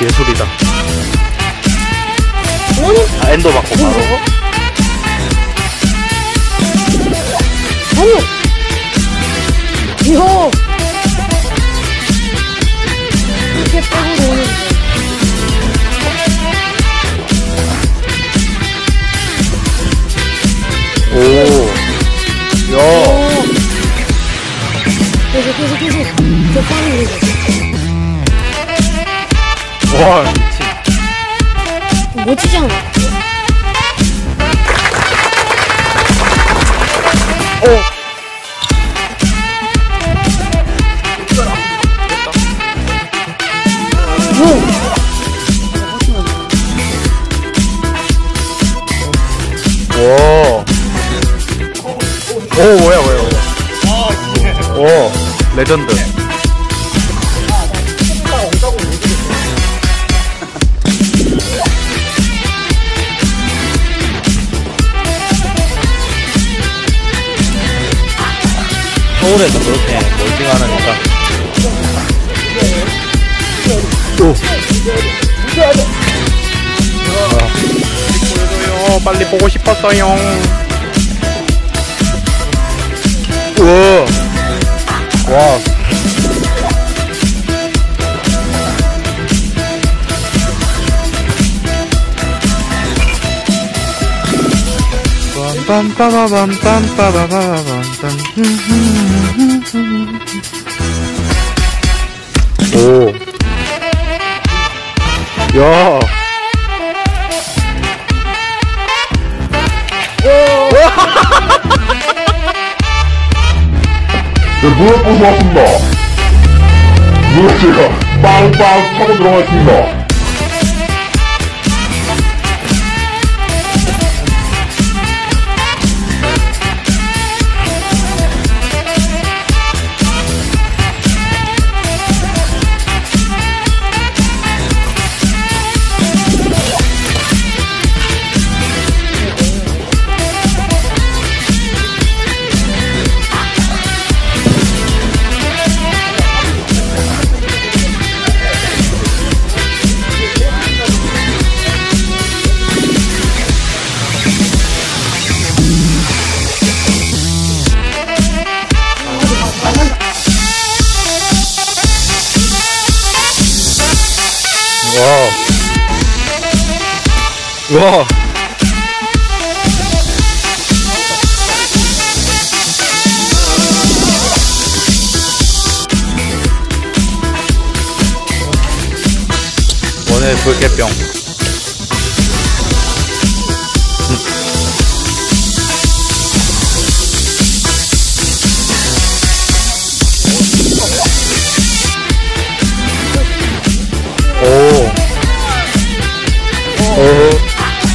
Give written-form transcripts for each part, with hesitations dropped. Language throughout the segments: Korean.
예술이다. 아니? 아, 엔더 받고 바로. 아니! 이거! 이렇게 빼고 오는 오. 야. 계속. 저 빵이 이거. 와, 미친. 멋지잖아. 오. 오, 뭐야. 오, 레전드. 서울에서 그렇게 멀징하느니까. 오. 보여줘요. 빨리 보고 싶었어요. 우와. 와. 오. 야. 네, 무엇 보고 왔습니다. 무엇이가 빵빵 차고 들어갔습니다. 와. 원의 불개병. 오. 오.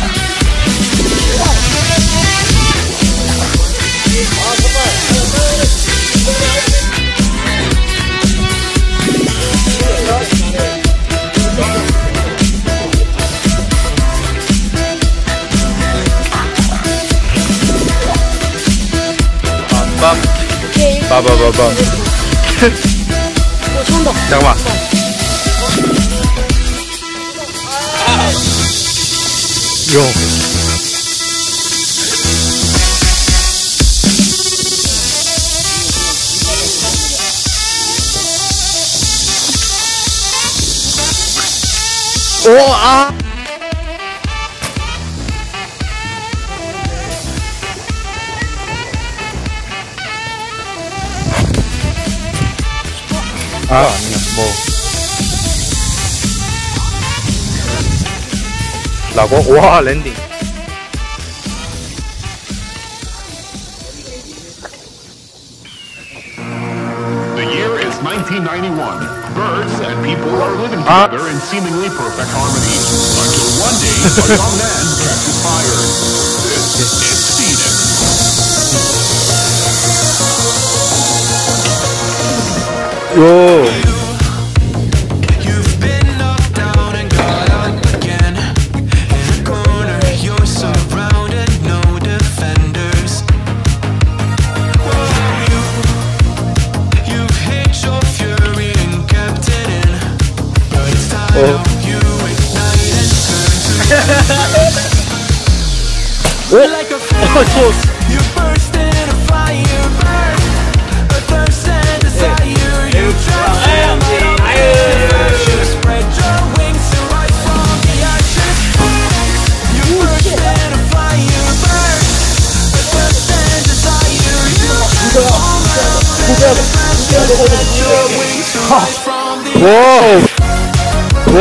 빠바바밤. 잠깐만. 요. 오, 아. 아니야, 뭐. 라고? 와, 랜딩. The year is 1991. Birds and people are living together in seemingly perfect harmony. Until one day, a young man catches fire. This is Phoenix. 요. 어. 오! 저 You burst in a fire, burn. A thirst and desire. You transform my life. You spread your wings to rise from the ashes. You burst in a fire, burn. A thirst and desire. You transform my life. You spread your wings to rise from the 와우! 와!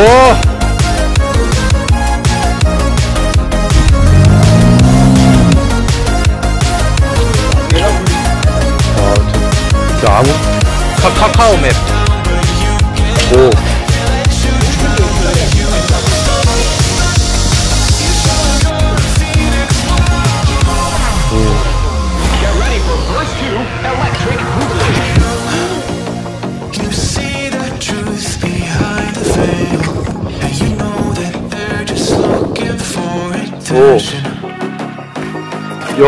저 아무 카카오 맵. 오. Get ready for Burst 2 Electric Boogaloo. You see the truth behind the veil, and you know that they're just looking for attention. 요.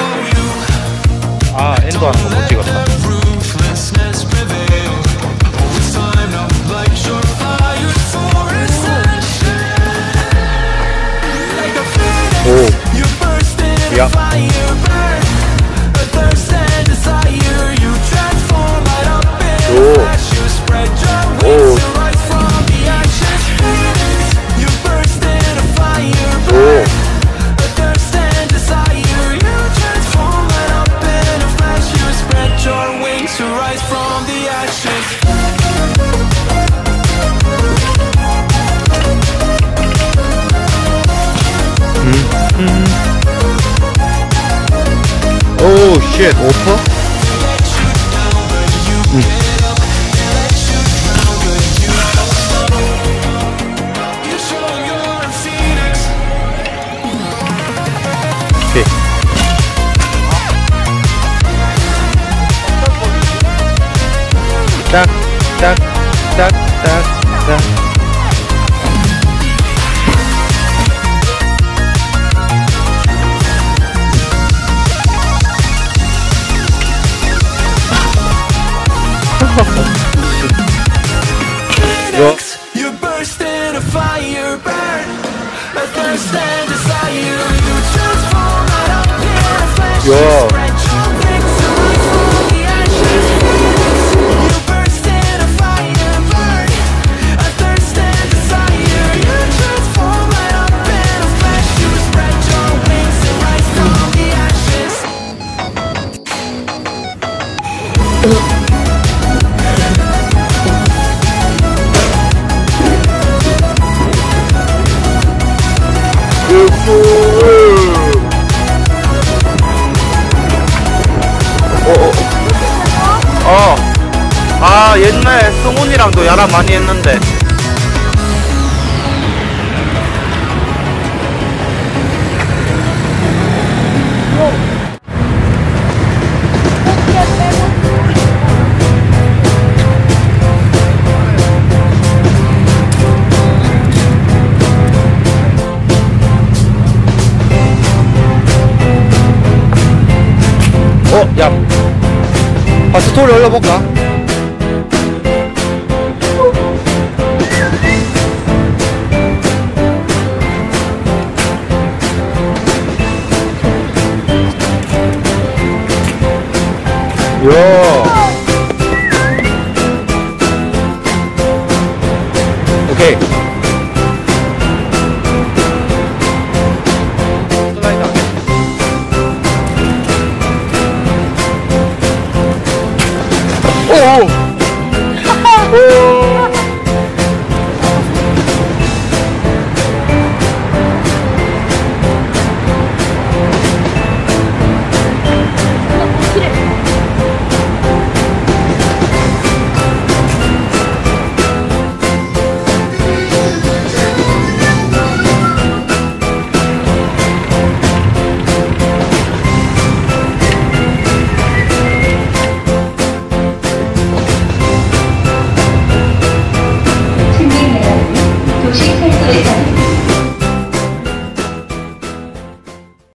아, 엔도 하는 거 못 찍었다. Ruthlessness prevail. It's time to light your fire for ascension. Like a phoenix, 오. you burst in Yeah. a fire, burn. A thirst and desire, you transform right up in a 오. flash. You spread your 오. wings and rise from the ashes. Phoenix, you burst in a fire, 오. burn. A thirst and desire, you transform right up in a flash. You spread your wings to rise from the ashes. 오, 쉣. 오퍼? You show you're a phoenix. 오케이. 딱, 딱, 딱, 딱, 딱. Phoenix, you burst in a fire, burn. A thirst and desire, you transform right up in a flash. You Yeah. spread your wings to rise from the ashes. Phoenix, you burst in a fire, burn. A thirst and desire, you transform right up in a flash. You spread your wings and rise from the ashes. 아, 옛날에 승훈이랑도 야라 많이 했는데. 야, 스토리 올려볼까? 요. 오케이.